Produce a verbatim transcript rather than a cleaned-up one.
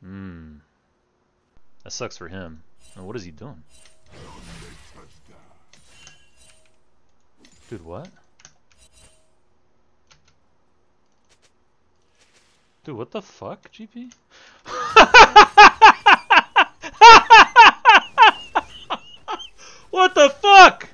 Hmm. That sucks for him. And what is he doing? Dude, what? Dude, what the fuck, G P? What the fuck?